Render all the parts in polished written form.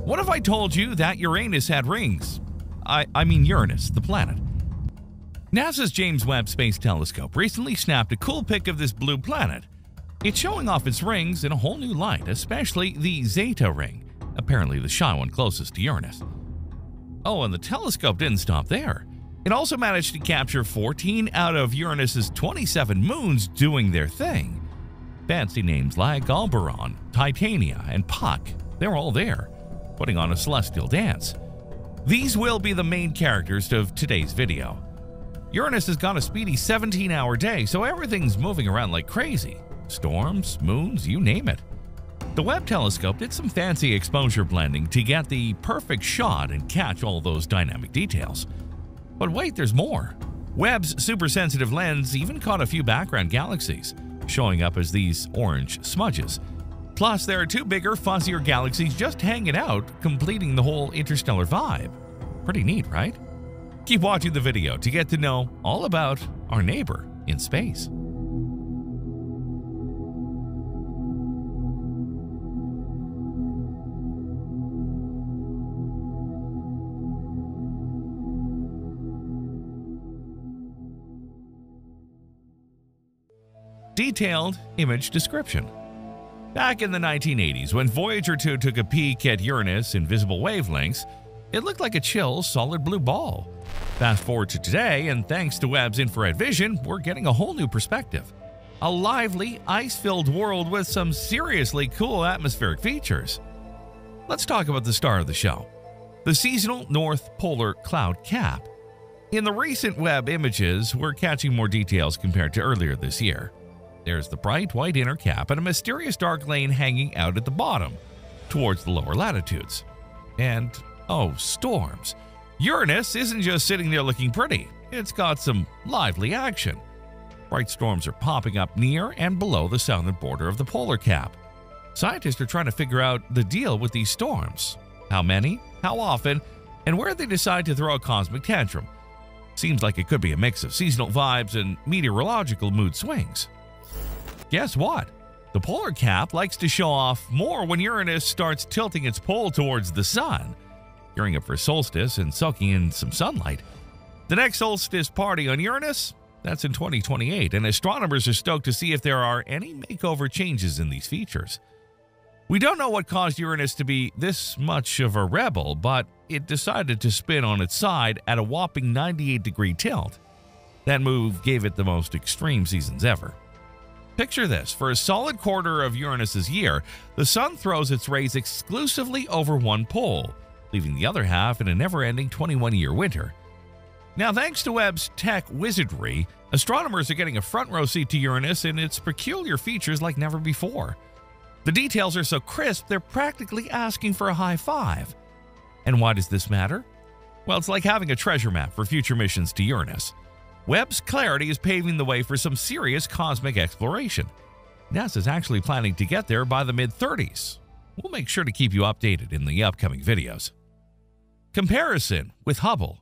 What if I told you that Uranus had rings? I mean Uranus, the planet. NASA's James Webb Space Telescope recently snapped a cool pic of this blue planet. It's showing off its rings in a whole new light, especially the Zeta ring, apparently the shy one closest to Uranus. Oh, and the telescope didn't stop there. It also managed to capture 14 out of Uranus's 27 moons doing their thing. Fancy names like Oberon, Titania, and Puck, they're all there, putting on a celestial dance. These will be the main characters of today's video. Uranus has got a speedy 17-hour day, so everything's moving around like crazy. Storms, moons, you name it. The Webb telescope did some fancy exposure blending to get the perfect shot and catch all those dynamic details. But wait, there's more. Webb's super-sensitive lens even caught a few background galaxies, showing up as these orange smudges. Plus, there are two bigger, fuzzier galaxies just hanging out, completing the whole interstellar vibe. Pretty neat, right? Keep watching the video to get to know all about our neighbor in space. Detailed image description. Back in the 1980s, when Voyager 2 took a peek at Uranus in visible wavelengths, it looked like a chill, solid blue ball. Fast forward to today, and thanks to Webb's infrared vision, we're getting a whole new perspective. A lively, ice-filled world with some seriously cool atmospheric features. Let's talk about the star of the show, the seasonal North Polar Cloud Cap. In the recent Webb images, we're catching more details compared to earlier this year. There's the bright white inner cap and a mysterious dark lane hanging out at the bottom, towards the lower latitudes. And, oh, storms. Uranus isn't just sitting there looking pretty, it's got some lively action. Bright storms are popping up near and below the southern border of the polar cap. Scientists are trying to figure out the deal with these storms. How many, how often, and where they decide to throw a cosmic tantrum. Seems like it could be a mix of seasonal vibes and meteorological mood swings. Guess what? The polar cap likes to show off more when Uranus starts tilting its pole towards the sun, gearing up for solstice and soaking in some sunlight. The next solstice party on Uranus? That's in 2028, and astronomers are stoked to see if there are any makeover changes in these features. We don't know what caused Uranus to be this much of a rebel, but it decided to spin on its side at a whopping 98-degree tilt. That move gave it the most extreme seasons ever. Picture this, for a solid quarter of Uranus's year, the sun throws its rays exclusively over one pole, leaving the other half in a never-ending 21-year winter. Now, thanks to Webb's tech wizardry, astronomers are getting a front-row seat to Uranus and its peculiar features like never before. The details are so crisp, they're practically asking for a high five. And why does this matter? Well, it's like having a treasure map for future missions to Uranus. Webb's clarity is paving the way for some serious cosmic exploration. NASA's actually planning to get there by the mid-30s. We'll make sure to keep you updated in the upcoming videos. Comparison with Hubble.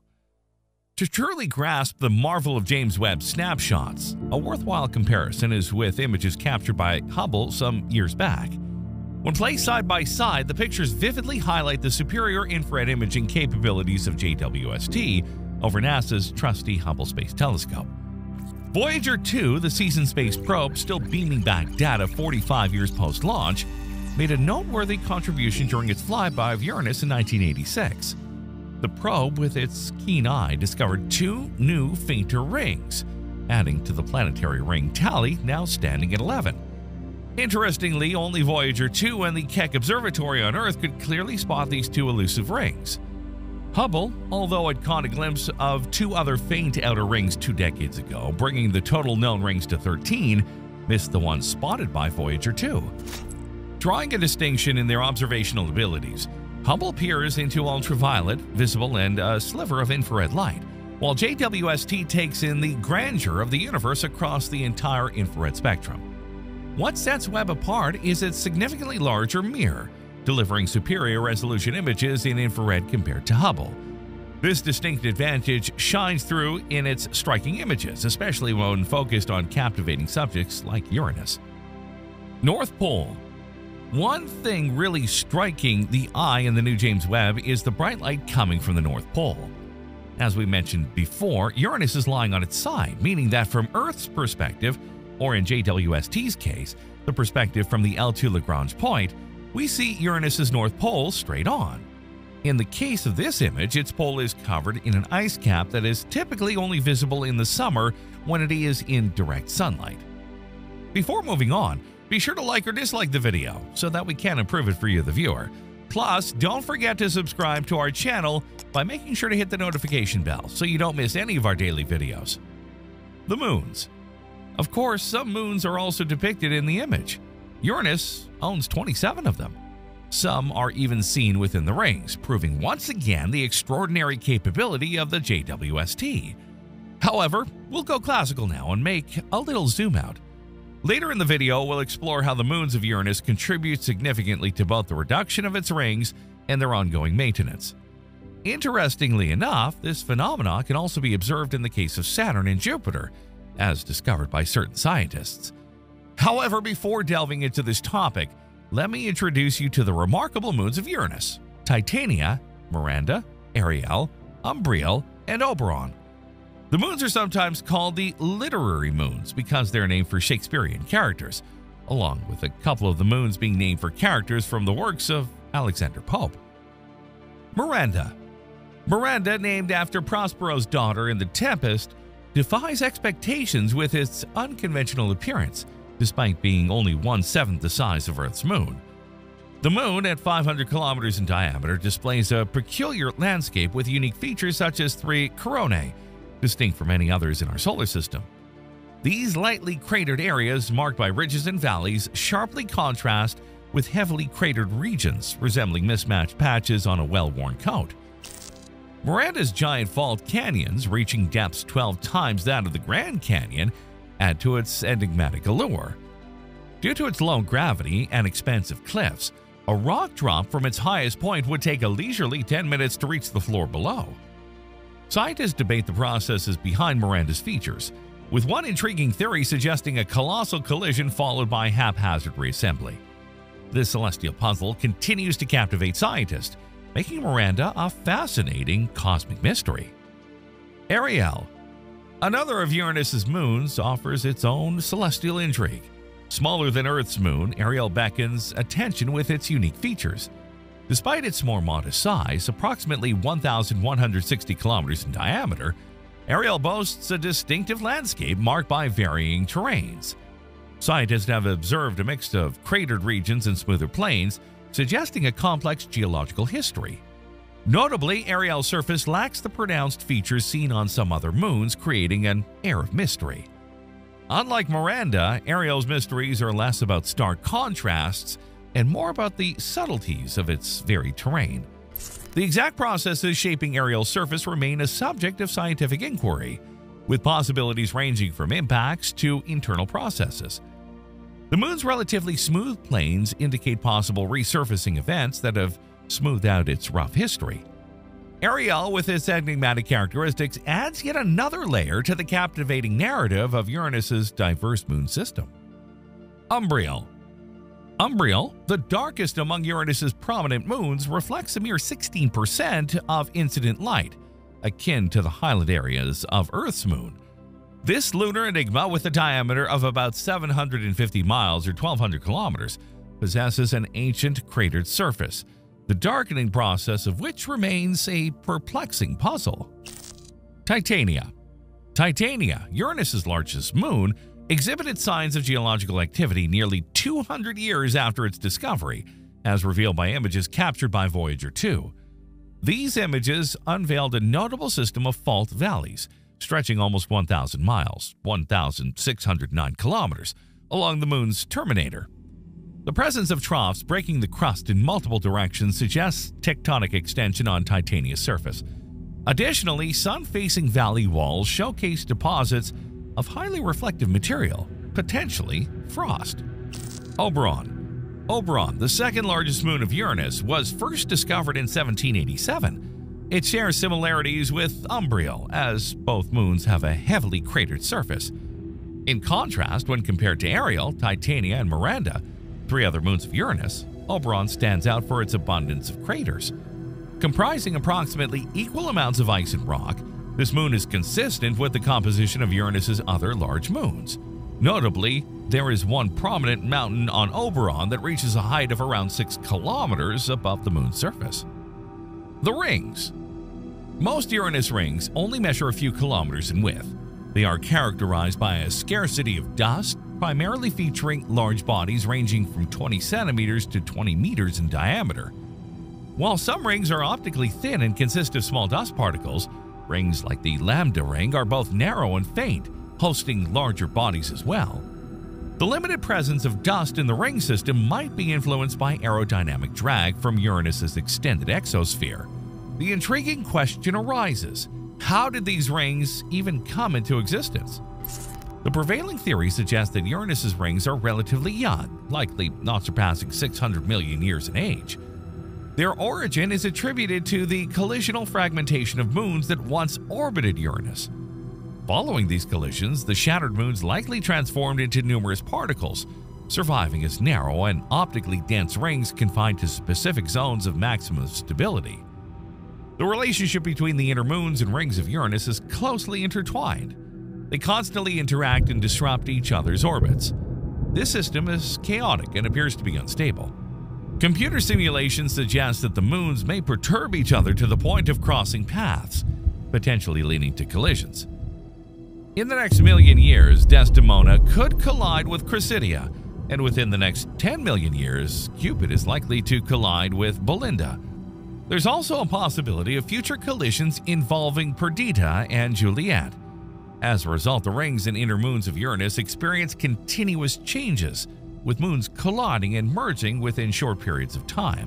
To truly grasp the marvel of James Webb snapshots, a worthwhile comparison is with images captured by Hubble some years back. When placed side by side, the pictures vividly highlight the superior infrared imaging capabilities of JWST over NASA's trusty Hubble Space Telescope. Voyager 2, the seasoned space probe still beaming back data 45 years post-launch, made a noteworthy contribution during its flyby of Uranus in 1986. The probe, with its keen eye, discovered two new, fainter rings, adding to the planetary ring tally, now standing at 11. Interestingly, only Voyager 2 and the Keck Observatory on Earth could clearly spot these two elusive rings. Hubble, although it caught a glimpse of two other faint outer rings 2 decades ago, bringing the total known rings to 13, missed the one spotted by Voyager 2. Drawing a distinction in their observational abilities, Hubble peers into ultraviolet, visible, and a sliver of infrared light, while JWST takes in the grandeur of the universe across the entire infrared spectrum. What sets Webb apart is its significantly larger mirror, delivering superior resolution images in infrared compared to Hubble. This distinct advantage shines through in its striking images, especially when focused on captivating subjects like Uranus. North Pole. One thing really striking the eye in the new James Webb is the bright light coming from the North Pole. As we mentioned before, Uranus is lying on its side, meaning that from Earth's perspective, or in JWST's case, the perspective from the L2 Lagrange point, we see Uranus's North Pole straight on. In the case of this image, its pole is covered in an ice cap that is typically only visible in the summer when it is in direct sunlight. Before moving on, be sure to like or dislike the video so that we can improve it for you, the viewer. Plus, don't forget to subscribe to our channel by making sure to hit the notification bell so you don't miss any of our daily videos. The moons. Of course, some moons are also depicted in the image. Uranus owns 27 of them. Some are even seen within the rings, proving once again the extraordinary capability of the JWST. However, we'll go classical now and make a little zoom out. Later in the video, we'll explore how the moons of Uranus contribute significantly to both the reduction of its rings and their ongoing maintenance. Interestingly enough, this phenomena can also be observed in the case of Saturn and Jupiter, as discovered by certain scientists. However, before delving into this topic, let me introduce you to the remarkable moons of Uranus: Titania, Miranda, Ariel, Umbriel, and Oberon. The moons are sometimes called the literary moons because they're named for Shakespearean characters, along with a couple of the moons being named for characters from the works of Alexander Pope. Miranda. Miranda, named after Prospero's daughter in The Tempest, defies expectations with its unconventional appearance, despite being only 1/7 the size of Earth's moon. The moon, at 500 kilometers in diameter, displays a peculiar landscape with unique features such as 3 coronae, distinct from any others in our solar system. These lightly cratered areas, marked by ridges and valleys, sharply contrast with heavily cratered regions, resembling mismatched patches on a well-worn coat. Miranda's giant fault canyons, reaching depths 12 times that of the Grand Canyon, add to its enigmatic allure. Due to its low gravity and expansive cliffs, a rock drop from its highest point would take a leisurely 10 minutes to reach the floor below. Scientists debate the processes behind Miranda's features, with one intriguing theory suggesting a colossal collision followed by haphazard reassembly. This celestial puzzle continues to captivate scientists, making Miranda a fascinating cosmic mystery. Ariel. Another of Uranus's moons, offers its own celestial intrigue. Smaller than Earth's moon, Ariel beckons attention with its unique features. Despite its more modest size, approximately 1,160 kilometers in diameter, Ariel boasts a distinctive landscape marked by varying terrains. Scientists have observed a mix of cratered regions and smoother plains, suggesting a complex geological history. Notably, Ariel's surface lacks the pronounced features seen on some other moons, creating an air of mystery. Unlike Miranda, Ariel's mysteries are less about stark contrasts and more about the subtleties of its varied terrain. The exact processes shaping Ariel's surface remain a subject of scientific inquiry, with possibilities ranging from impacts to internal processes. The moon's relatively smooth plains indicate possible resurfacing events that have smoothed out its rough history. Ariel, with its enigmatic characteristics, adds yet another layer to the captivating narrative of Uranus's diverse moon system. Umbriel. Umbriel, the darkest among Uranus's prominent moons, reflects a mere 16% of incident light, akin to the highland areas of Earth's moon. This lunar enigma, with a diameter of about 750 miles or 1,200 kilometers, possesses an ancient cratered surface, the darkening process of which remains a perplexing puzzle. Titania. Titania, Uranus's largest moon, exhibited signs of geological activity nearly 200 years after its discovery, as revealed by images captured by Voyager 2. These images unveiled a notable system of fault valleys, stretching almost 1,000 miles, 1,609 kilometers, along the moon's terminator. The presence of troughs breaking the crust in multiple directions suggests tectonic extension on Titania's surface. Additionally, sun-facing valley walls showcase deposits of highly reflective material, potentially frost. Oberon. Oberon, the second largest moon of Uranus, was first discovered in 1787. It shares similarities with Umbriel, as both moons have a heavily cratered surface. In contrast, when compared to Ariel, Titania, and Miranda, three other moons of Uranus, Oberon stands out for its abundance of craters. Comprising approximately equal amounts of ice and rock, this moon is consistent with the composition of Uranus's other large moons. Notably, there is one prominent mountain on Oberon that reaches a height of around 6 kilometers above the moon's surface. The rings. Most Uranus rings only measure a few kilometers in width. They are characterized by a scarcity of dust, primarily featuring large bodies ranging from 20 centimeters to 20 meters in diameter. While some rings are optically thin and consist of small dust particles, rings like the Lambda ring are both narrow and faint, hosting larger bodies as well. The limited presence of dust in the ring system might be influenced by aerodynamic drag from Uranus's extended exosphere. The intriguing question arises: how did these rings even come into existence? The prevailing theory suggests that Uranus's rings are relatively young, likely not surpassing 600 million years in age. Their origin is attributed to the collisional fragmentation of moons that once orbited Uranus. Following these collisions, the shattered moons likely transformed into numerous particles, surviving as narrow and optically dense rings confined to specific zones of maximum stability. The relationship between the inner moons and rings of Uranus is closely intertwined. They constantly interact and disrupt each other's orbits. This system is chaotic and appears to be unstable. Computer simulations suggest that the moons may perturb each other to the point of crossing paths, potentially leading to collisions. In the next million years, Desdemona could collide with Chrysidia, and within the next 10 million years, Cupid is likely to collide with Belinda. There's also a possibility of future collisions involving Perdita and Juliet. As a result, the rings and inner moons of Uranus experience continuous changes, with moons colliding and merging within short periods of time.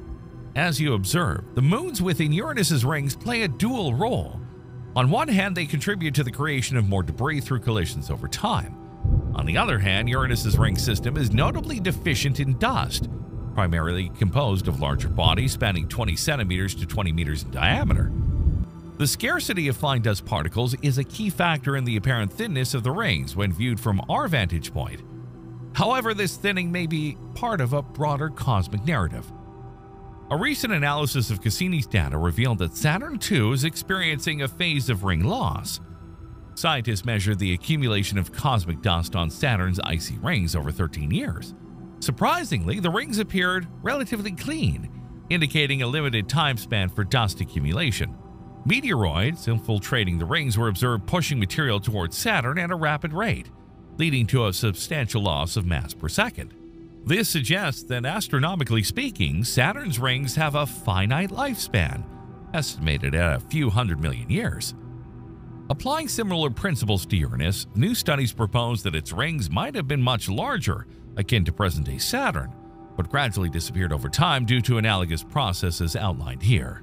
As you observe, the moons within Uranus's rings play a dual role. On one hand, they contribute to the creation of more debris through collisions over time. On the other hand, Uranus's ring system is notably deficient in dust, primarily composed of larger bodies spanning 20 centimeters to 20 meters in diameter. The scarcity of fine dust particles is a key factor in the apparent thinness of the rings when viewed from our vantage point. However, this thinning may be part of a broader cosmic narrative. A recent analysis of Cassini's data revealed that Saturn II is experiencing a phase of ring loss. Scientists measured the accumulation of cosmic dust on Saturn's icy rings over 13 years. Surprisingly, the rings appeared relatively clean, indicating a limited time span for dust accumulation. Meteoroids infiltrating the rings were observed pushing material towards Saturn at a rapid rate, leading to a substantial loss of mass per second. This suggests that, astronomically speaking, Saturn's rings have a finite lifespan, estimated at a few hundred million years. Applying similar principles to Uranus, new studies propose that its rings might have been much larger, akin to present-day Saturn, but gradually disappeared over time due to analogous processes outlined here.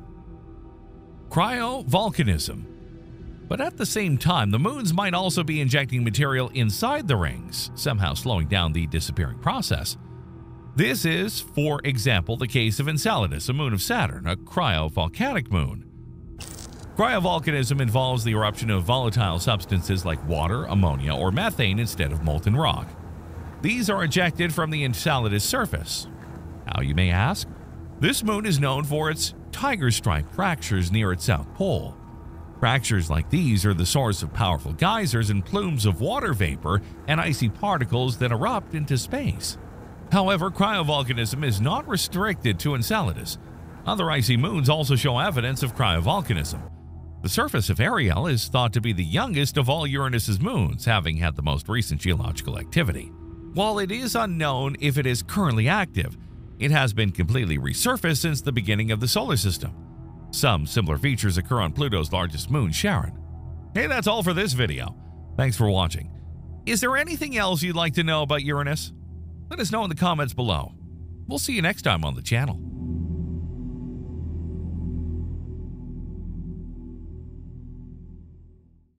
Cryovolcanism. But at the same time, the moons might also be injecting material inside the rings, somehow slowing down the disappearing process. This is, for example, the case of Enceladus, a moon of Saturn, a cryovolcanic moon. Cryovolcanism involves the eruption of volatile substances like water, ammonia, or methane instead of molten rock. These are ejected from the Enceladus surface. How, you may ask? This moon is known for its tiger stripe fractures near its south pole. Fractures like these are the source of powerful geysers and plumes of water vapor and icy particles that erupt into space. However, cryovolcanism is not restricted to Enceladus. Other icy moons also show evidence of cryovolcanism. The surface of Ariel is thought to be the youngest of all Uranus's moons, having had the most recent geological activity. While it is unknown if it is currently active, it has been completely resurfaced since the beginning of the solar system. Some similar features occur on Pluto's largest moon, Charon. Hey, that's all for this video. Thanks for watching. Is there anything else you'd like to know about Uranus? Let us know in the comments below. We'll see you next time on the channel.